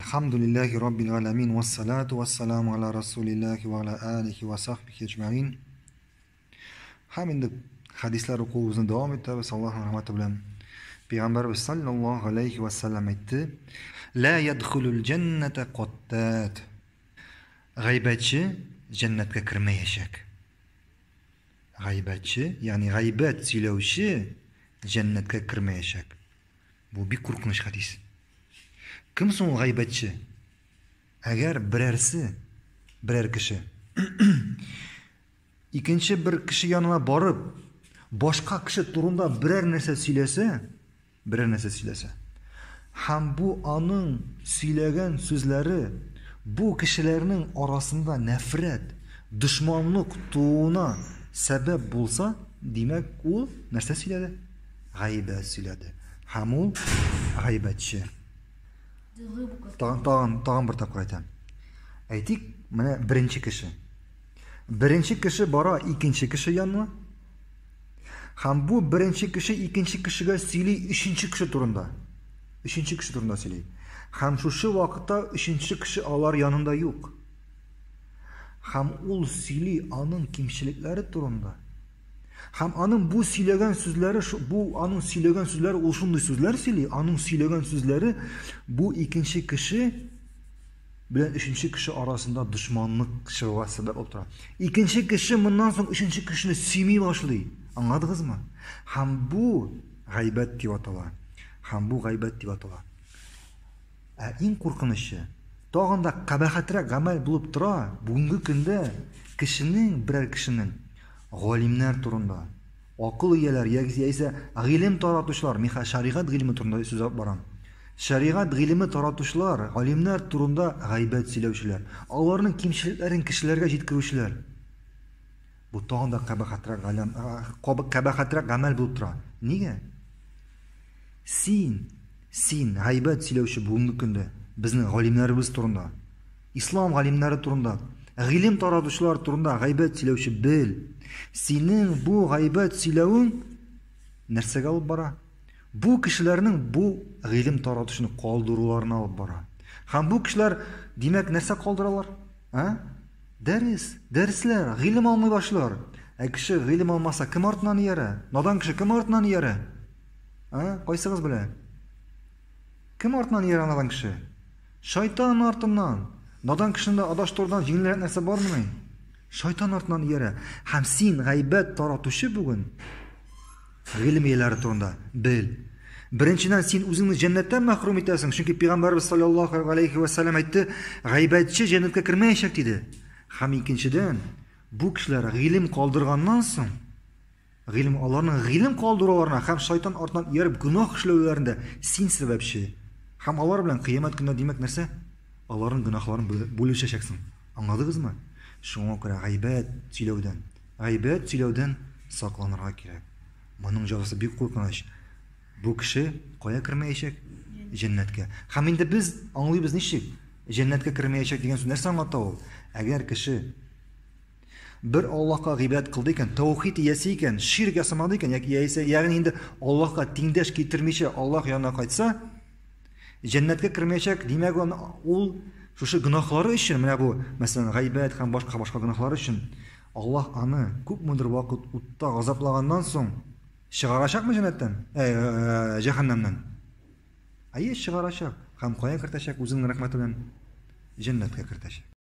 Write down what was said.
Elhamdülillahi Rabbil alemin ve salatu ve selamu ala Resulillahi ve ala alihi ve sahbihi ecma'in. Hamindi hadisler okuyuşuna devam ettiğimiz Allah'ın rahmeti bilen Peygamberimiz sallallahu aleyhi ve sellem etti. La yedhulul cennete qattat. Gıybetçi cennetke kirmeyecek. Gıybetçi yani gıybet söylevşi cennetke kirmeyecek. Bu bir korkunç hadis. Kim son gıybetçi? Eğer birer kişi ikinci bir kişi yanına barıp başka kişi turunda birer narsa söylese hem bu anın söylegen sözleri bu kişilerin arasında nefret, düşmanlık tuğuna sebep bulsa demek o narsa söyledi. Gıybet söyledi. Hem o gıybetçi. Tağın bir tapkır aytan. Aytik, mana birinci kişi. Birinci kişi bara ikinci kişi yanına. Hem bu birinci kişi ikinci kişiye söyley üçüncü kişi turunda. Üçüncü kişi turunda söyley. Hem şu vakitte üçüncü kişi alar yanında yok. Hem ol söyley anın kimçilikleri turunda. Hem anın bu söylegen sözleri, bu anın söylegen sözleri olşunlu sözler söyley. Anın söylegen sözleri bu ikinci kişi bilen üçüncü kişi arasında düşmanlık şıva sebep otur. İkinci kişi bundan sonra üçüncü kişini sevmeye başlıyor. Anladınız mı? Hem bu gıybet diye atala. En korkunçu. Tağında kabahatrek amel bulup tura. Bugünkü günde birer kişinin galimler turunda, akıl iyeler, ise ilim taratuşlar, miha şariat ilmi turunda söz baran. Şariat ilmi taratuşlar, alimler turunda gıybet söylevçiler. Onların kimçiliklerin kişilerge yetkiruvchiler. Bu tağında kabahatrek amel bulup tura. Niye? Sin gıybet söylevçi bugünkü günde bizning alimlerimiz turunda, İslam alimleri turunda, ilim taratuşlar turunda gıybet söylevçi bil. Senin bu gıybet söylevin nersege alıp bara? Bu kişilerin bu ilim taratışını kaldırılarına alıp bara. Hem bu kişiler demek nerse kaldıralar? Dersler, ilim almaya başlar. Kişi ilim almasa kim artından yere? Nadan kişi kim artından yere? Kaysınız bile? Kim artından yere nadan kişi? Şeytan artından. Nadan kişinin de adaştordan jingileret nerse var mı? Şeytan artından yere. Hem sen gıybet taratuşu bugün ilim eğileri turunda bil. Birinciden sen özünü cennetten mahrum etesin. Çünkü Peygamberimiz sallallahu aleyhi ve sellem etti. Gıybetçi cennetke kirmeyecek dedi. Hem ikinciden bu kişiler ilim kaldırgandan soň onların ilim kaldırılarına hem şeytan artından yerip günah işlevlerinde sen sebepçi. Hem onlar bilen kıyamet günde demek nerse? Onların günahlarını bölüşeceksin. Anladınız mı? Şuna göre gıybet söylevden saklanırga gerek. Bunun cazası büyük korkunç. Bu kişi koya kirmeyecek? Cennetke. Hem indi biz anlıyoruz nişik? Cennetke kirmeyecek degen söz nerse anlattı ol? Eğer kişi bir Allah'a gıybet kıldı iken, tevhid iyesi iken, şirk yapmadı iken, yani indi Allah'a tengdeş getirmeyse Allah yanına kaytsa, cennetke kirmeyecek demek ol şu günahları için, bu mesela gıybet hem başka günahları için Allah anı көп müdür vakit utta gazaplagandan soň çıkaracak mı cennetten? Cehennemden. Ayı çıkaracak. Hem koya kirtecek, özünün rahmeti bilen cennetke kirtecek.